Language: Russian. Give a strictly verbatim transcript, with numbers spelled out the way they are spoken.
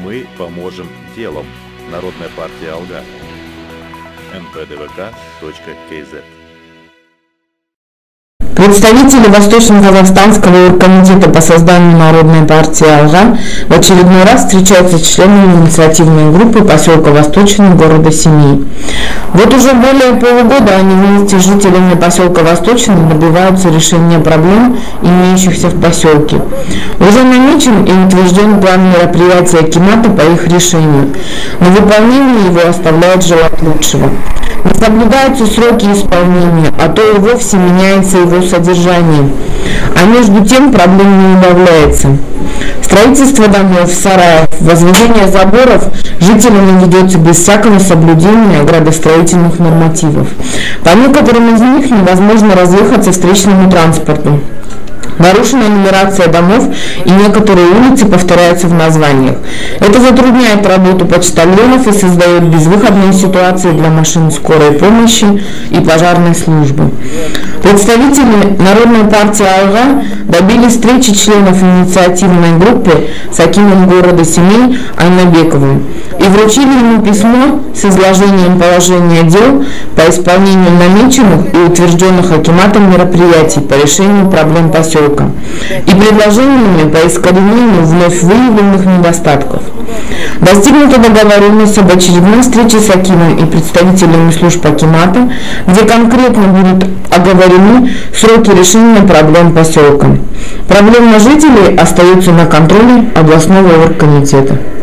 Мы поможем делом. Народная партия Алга. эн пэ дэ вэ ка точка кей зет. Представители Восточно-Казахстанского оргкомитета по созданию Народной партии Алга в очередной раз встречаются с членами инициативной группы поселка Восточный города Семей. Вот уже более полугода они вместе с жителями поселка Восточный добиваются решения проблем, имеющихся в поселке. Уже намечен и утвержден план мероприятий акимата по их решению, но выполнение его оставляет желать лучшего. Не соблюдаются сроки исполнения, а то и вовсе меняется его содержание. А между тем проблем не убавляется. Строительство домов, сараев, возведение заборов жителями ведется без всякого соблюдения градостроительных нормативов. По некоторым из них невозможно разъехаться встречному транспорту. Нарушена нумерация домов, и некоторые улицы повторяются в названиях. Это затрудняет работу почтальонов и создает безвыходные ситуации для машин скорой помощи и пожарной службы. Представители Народной партии Алга добились встречи членов инициативной группы с акимом города Семей Айнабековым и вручили ему письмо с изложением положения дел по исполнению намеченных и утвержденных акиматом мероприятий по решению проблем поселка и предложениями по искоренению вновь выявленных недостатков. Достигнута договоренность об очередной встрече с акимом и представителями служб акимата, где конкретно будут оговорены сроки решения проблем поселка. Проблемы жителей остаются на контроле областного оргкомитета.